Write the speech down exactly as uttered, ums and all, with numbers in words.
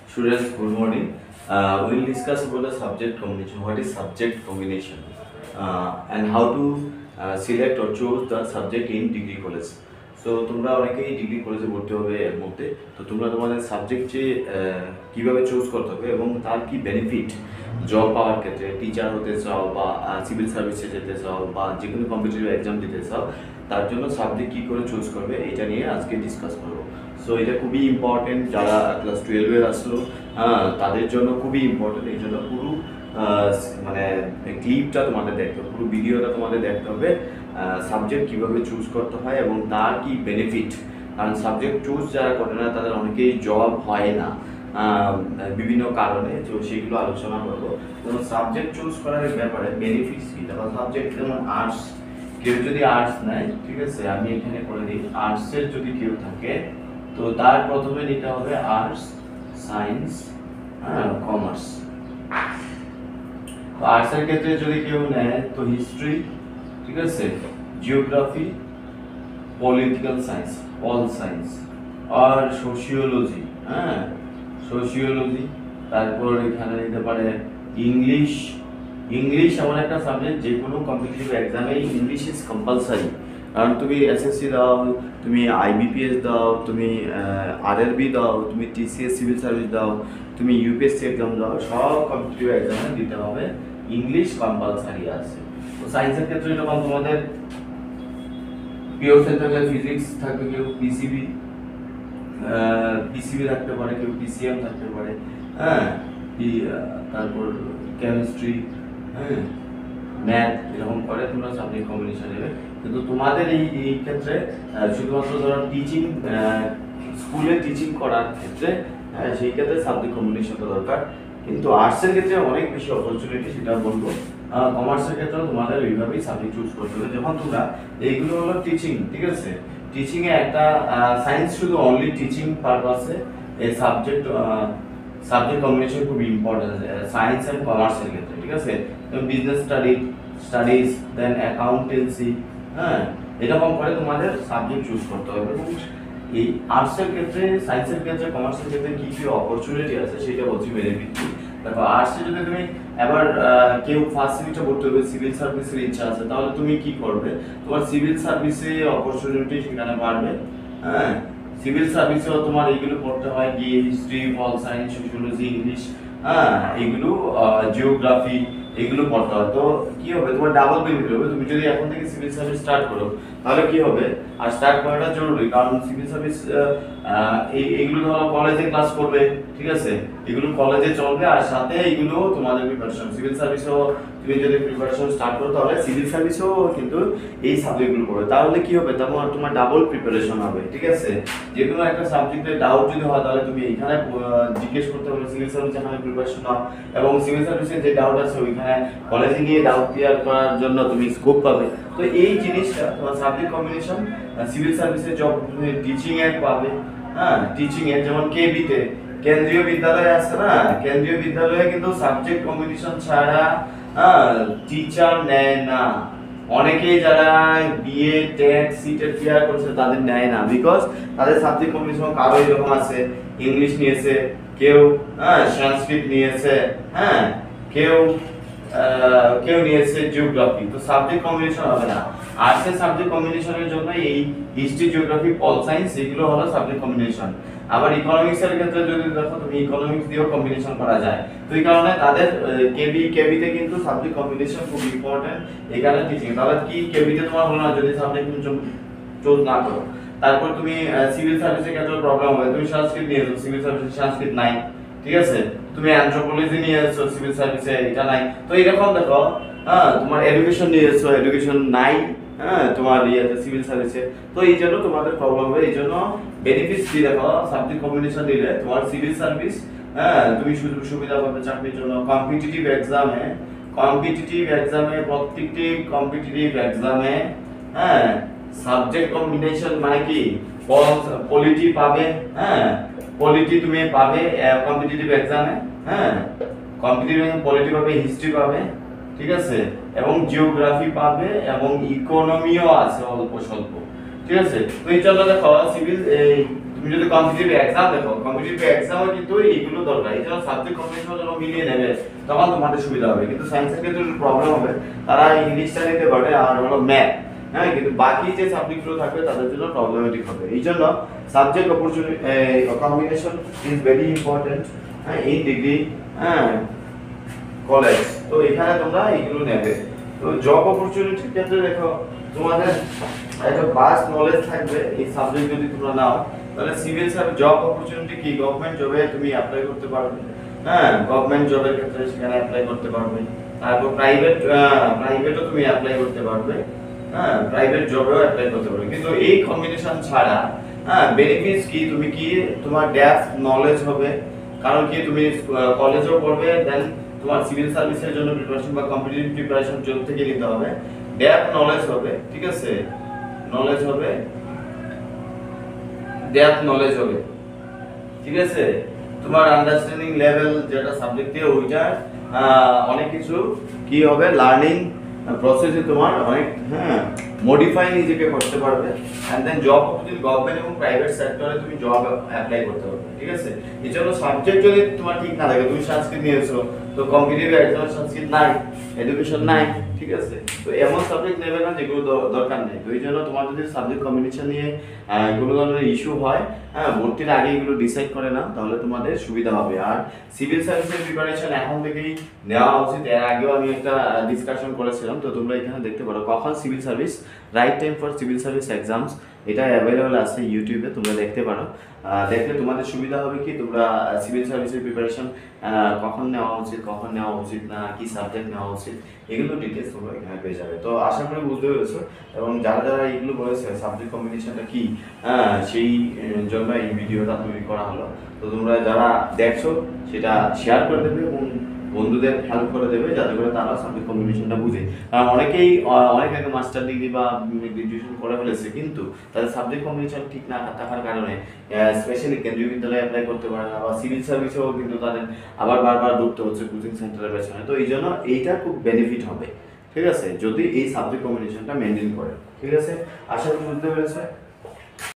Students, good morning. Uh, we will discuss about the subject combination. What is subject combination? Uh, and how to uh, select or choose the subject in degree college. So তোমরা অনেকেই degree কলেজে ভর্তি হবে এর মধ্যে, তো তোমরা তোমাদের সাবজেক্ট যে কীভাবে চুজ করতে হবে এবং তার কি বেনিফিট জব পাওয়ার ক্ষেত্রে, টিচার হতে চাও বা সিভিল সার্ভিসে যেতে চাও বা যে কোনো কম্পিটিটিভ এক্সাম দিতে চাও, তার জন্য সাবজেক্ট কী করে চুজ করবে এটা নিয়ে আজকে ডিসকাস করবো। সো এটা খুবই ইম্পর্টেন্ট, যারা ক্লাস টুয়েলভে আসলো তাদের জন্য খুবই ইম্পর্টেন্ট। এই জন্য পুরো মানে ক্লিপটা তোমাদের দেখতে হবে, পুরো ভিডিওটা তোমাদের দেখতে হবে সাবজেক্ট কীভাবে চুজ করতে হয় এবং তার কি বেনিফিট। কারণ সাবজেক্ট চুজ যারা করে না তাদের অনেকেই জব হয় না বিভিন্ন কারণে, তো সেগুলো আলোচনা করবো। যেমন সাবজেক্ট চুজ করার ব্যাপারে বেনিফিটস কী, যেমন সাবজেক্ট যেমন আর্টস, কেউ যদি আর্টস নেয়, ঠিক আছে, আমি এখানে করে দিই আর্টসের যদি কেউ থাকে তো তার প্রথমে নিতে হবে আর্টস, সায়েন্স, কমার্স। তো আর্টসের ক্ষেত্রে যদি কেউ নেয় তো হিস্ট্রি, ঠিক আছে, geography, political science, all science, আর সোশিওলজি, হ্যাঁ সোশিওলজি। তারপর এখানে নিতে পারে ইংলিশ। ইংলিশ এমন একটা সাবজেক্ট যে কোনো কম্পিটিটিভ এক্সামে ইংলিশ ইজ কম্পালসারি। কারণ তুমি এসএসসি দাও, তুমি আইবিপিএস দাও, তুমি আরআরবি দাও, তুমি টিসিএস সিভিল সার্ভিস দাও, তুমি ইউপিএসসি এক্সাম দাও, সব কম্পিটিটিভ এক্সামে দিতে হবে ইংলিশ কম্পালসারি আছে। তো সায়েন্সের ক্ষেত্রে যখন তোমাদের পিওর সায়েন্স থাকলে ফিজিক্স থাকবে, কেউ পিসিবি পিসিবি থাকতে পারে, কেউ পিসিএম থাকতে পারে, হ্যাঁ, তারপর কেমিস্ট্রি, হ্যাঁ, ম্যাথ, এরকম করে তোমরা সাবজেক্ট কম্বিনেশন নেবে। কিন্তু তোমাদের এই এই ক্ষেত্রে শুধুমাত্র ধরো টিচিং, স্কুলে টিচিং করার ক্ষেত্রে সেই ক্ষেত্রে সাবজেক্ট কম্বিনেশনটা দরকার। কিন্তু আর্টসের ক্ষেত্রে অনেক বেশি অপরচুনিটি, সেটা বলবো। কমার্সের ক্ষেত্রেও তোমাদের ওইভাবেই সাবজেক্ট চুজ করতে হবে। যখন তোমরা এইগুলো হলো টিচিং, ঠিক আছে, টিচিংয়ে একটা সায়েন্স শুধু অনলি টিচিং পারপাসে, এই সাবজেক্ট সাবজেক্ট কম্বিনেশন খুব ইম্পর্টেন্ট সায়েন্স অ্যান্ড কমার্সের ক্ষেত্রে, ঠিক আছে। Business study studies then accountancy, হ্যাঁ, এরকম করে তোমাদের সাবজেক্ট চুজ করতে হবে। এবং এই আর্টসের ক্ষেত্রে, সায়েন্সের ক্ষেত্রে, কমার্সের ক্ষেত্রে কী কী অপরচুনিটি আছে সেটা বলছি বেনিফিট। দেখো আর্টসে যদি তুমি এবার কেউ ফার্স্ট সেমিস্টার পড়তে হবে, সিভিল সার্ভিসের ইচ্ছা আছে, তাহলে তুমি কি করবে, তোমার সিভিল সার্ভিসে অপরচুনিটি সেখানে বাড়বে। হ্যাঁ, সিভিল সার্ভিসেও তোমার এইগুলো পড়তে হয়, গিয়ে history, pol science, sociology, English, হ্যাঁ, এইগুলো জিওগ্রাফি, এগুলো পড়তে হয়। তো কি হবে, তোমার ডাবল বেনিফিট হবে। তুমি যদি এখন থেকে সিভিল সার্ভিস স্টার্ট করো তাহলে কি হবে, আর স্টার্ট করাটা জরুরি, কারণ সিভিল সার্ভিস এই এইগুলো ধরো কলেজে ক্লাস করবে, ঠিক আছে, এগুলো কলেজে চলবে, আর সাথে এইগুলো তোমাদের প্রিপারেশন, সিভিল সার্ভিসও তুমি যদি প্রিপারেশন স্টার্ট করো তাহলে সিভিল সার্ভিসও কিন্তু এই সাবজেক্টগুলো পড়বে। তাহলে কি হবে, তোমার তোমার ডাবল প্রিপারেশন হবে, ঠিক আছে। যে কোনো একটা সাবজেক্টের ডাউট যদি হয় তাহলে তুমি এখানে জিজ্ঞেস করতে হবে, সিভিল সার্ভিস এখানে প্রিপারেশন নাও, এবং সিভিল সার্ভিসের যে ডাউট আছে ওইখানে কলেজে গিয়ে ডাউট ক্লিয়ার করার জন্য তুমি স্কোপ পাবে। তো এই জিনিসটা তোমার সাবজেক্ট কম্বিনেশন সিভিল সার্ভিসের জব তুমি টিচিং এর পাবে, হ্যাঁ, টিচিং এর যেমন কেবিতে কেন্দ্রীয় বিদ্যালয় আছে না, কেন্দ্রীয় বিদ্যালয়ে কিন্তু সাবজেক্ট কম্বিনেশন ছাড়া হ্যাঁ টিচার নেয় না। অনেকেই যারা বিএ টেট সিটেট ক্লিয়ার করছে তাদের নেয় না, বিকজ তাদের সাবজেক্ট কম্বিনেশন কারো এরকম আছে, ইংলিশ নিয়েছে, কেউ হ্যাঁ সংস্কৃত নিয়েছে, হ্যাঁ কেউ কেউ নিয়েছে জিওগ্রাফি। তো সাবজেক্ট কম্বিনেশন হবে না। আর্টসের সাবজেক্ট কম্বিনেশনের জন্য এই হিস্ট্রি, জিওগ্রাফি, পল সায়েন্স এগুলো হলো সাবজেক্ট কম্বিনেশন। আবার ইকোনমিক্স এর ক্ষেত্রে যদি দেখো তুমি ইকোনমিক্স দিয়েও কম্বিনেশন করা যায়। তো এই কারণে তাদের কেবি কেবিতে কিন্তু সাবজেক্ট কম্বিনেশন খুব ইম্পর্টেন্ট। এখানে টিচিং তাহলে কি কেবিতে তোমার হলো না যদি সাবজেক্ট তুমি চুজ না করো। তারপর তুমি সিভিল সার্ভিসের ক্ষেত্রে প্রবলেম হবে, তুমি সংস্কৃত নিয়েছো, সিভিল সার্ভিসে সংস্কৃত নাই, ঠিক আছে, তুমি অ্যানথ্রোপোলজি নিয়েছো, সিভিল সার্ভিসে এটা নাই। তো এরকম দেখো, হ্যাঁ, তোমার এডুকেশন নিয়েছো, এডুকেশন নাই, হ্যাঁ, তোমার ইয়েতে সিভিল সার্ভিসে। তো এই জন্য তোমাদের প্রবলেম হবে। এই জন্য বেনিফিটস কি দেখো, সাবজেক্ট কম্বিনেশন দিলে তোমার সিভিল সার্ভিস, হ্যাঁ, তুমি সুযোগ সুবিধা পাবে চাকরির জন্য। কম্পিটিটিভ এক্সামে কম্পিটিটিভ এক্সামে প্রত্যেকটি কম্পিটিটিভ এক্সামে হ্যাঁ সাবজেক্ট কম্বিনেশন মানে কি, পলিটি পাবে, হ্যাঁ, পলিটি তুমি পাবে কম্পিটিটিভ এক্সামে, হ্যাঁ, কম্পিটিটিভ পলিটি পাবে, হিস্ট্রি পাবে, ঠিক আছে, এবং জিওগ্রাফি পাবে, এবং ইকোনমিও আছে অল্প স্বল্প, ঠিক আছে। তো এই চলো দেখো সিভিল তুমি যদি কম্পিটিটিভ এক্সাম দেখো, কম্পিটিটিভ এক্সামে কিন্তু এইগুলো দরকার। এই জন্য সাবজেক্ট কম্বিনেশন যখন মিলিয়ে নেবে তখন তোমাদের সুবিধা হবে। কিন্তু সায়েন্সের ক্ষেত্রে একটু প্রবলেম হবে, তারা ইংলিশটা নিতে পারে আর হলো ম্যাথ, হ্যাঁ, কিন্তু বাকি যে সাবজেক্টগুলো থাকবে তাদের জন্য প্রবলেমেটিক হবে। এই জন্য subject opportunity combination is very important, হ্যাঁ, ইন ডিগ্রি, হ্যাঁ, কলেজ। তো এখানে তোমরা এইগুলো নেবে। তো জব অপরচুনিটির ক্ষেত্রে দেখো তোমাদের একটা বাস্ট নলেজ থাকবে এই সাবজেক্ট যদি তোমরা নাও, তাহলে সিভিল সার্ভিস জব অপরচুনিটি কি, গভর্নমেন্ট জবে তুমি অ্যাপ্লাই করতে পারবে, হ্যাঁ, গভর্নমেন্ট জবের ক্ষেত্রে সেখানে অ্যাপ্লাই করতে পারবে। তারপর প্রাইভেট প্রাইভেটও তুমি অ্যাপ্লাই করতে পারবে, হ্যাঁ, প্রাইভেট জবেও অ্যাপ্লাই করতে পারবে। কিন্তু এই কম্বিনেশন ছাড়া, হ্যাঁ, বেনিফিটস কি, তুমি কি তোমার ডেপথ নলেজ হবে, কারণ কি তুমি কলেজেও পড়বে, দেন তোমার সিভিল সার্ভিসের জন্য প্রিপারেশন বা কম্পিটিটিভ প্রিপারেশন জব থেকে নিতে হবে, ডেপথ নলেজ হবে, ঠিক আছে, নলেজ হবে, ডেপথ নলেজ হবে, ঠিক আছে, তোমার আন্ডারস্ট্যান্ডিং লেভেল যেটা সাবজেক্টে ওইটা অনেক কিছু কি হবে, লার্নিং প্রসেসে তোমার অনেক, হ্যাঁ, মডিফাই নিজেকে করতে পারবে। And then job opportunity government এবং প্রাইভেট সেক্টরে তুমি জব অ্যাপ্লাই করতে পারবে, ঠিক আছে। এই জন্য সাবজেক্ট যদি তোমার ঠিক না থাকে, তুমি সংস্কৃত নিয়েছো তো কম্পিটিটিভ এক্সাম সংস্কৃত নাই, এডুকেশন নাই, ঠিক আছে, তো এমন সাবজেক্ট নেবে না যেগুলো দরকার নেই। তো এই জন্য তোমার যদি সাবজেক্ট কম্বিনেশন নিয়ে কোনো ধরনের ইস্যু হয়, হ্যাঁ, ভর্তির আগে এগুলো ডিসাইড করে না, তাহলে তোমাদের সুবিধা হবে। আর সিভিল সার্ভিসের প্রিপারেশন এখন থেকেই নেওয়া উচিত। এর আগেও আমি একটা ডিসকাশন করেছিলাম, তো তোমরা এখানে দেখতে পারো কখন civil service, right time for civil service exams, এটা অ্যাভেলেবল আছে ইউটিউবে, তোমরা দেখতে পারো। দেখলে তোমাদের সুবিধা হবে কি, তোমরা সিভিল সার্ভিসের প্রিপারেশন কখন নেওয়া উচিত, কখন নেওয়া উচিত না, কি সাবজেক্ট নেওয়া উচিত, এগুলো ডিটেলস তোমরা এখানে পেয়ে যাবে। তো আশা করি বুঝতে পেরেছো, এবং যারা যারা এইগুলো বলেছে সাবজেক্ট কম্বিনেশনটা কি, সেই জন্য এই ভিডিওটা তৈরি করা হলো। তো তোমরা যারা দেখছো সেটা শেয়ার করে দেবে এবং বন্ধুদের হেল্প করে দেবে, যাতে করে তারা সাবজেক্ট কম্বিনেশনটা বুঝে। কারণ অনেকেই অনেক আগে মাস্টার ডিগ্রি বা গ্রাজুয়েশন করে ফেলেছে, কিন্তু তাদের সাবজেক্ট কম্বিনেশন ঠিক না থাকার কারণে স্পেশালি কেন্দ্রীয় বিদ্যালয়ে অ্যাপ্লাই করতে পারে না, বা সিভিল সার্ভিসেও কিন্তু তাদের আবার বারবার ঢুকতে হচ্ছে কোচিং সেন্টারের পেছনে। তো এই জন্য এইটা খুব বেনিফিট হবে, ঠিক আছে, যদি এই সাবজেক্ট কম্বিনেশনটা মেনটেন করে, ঠিক আছে। আশা করি বুঝতে পেরেছে।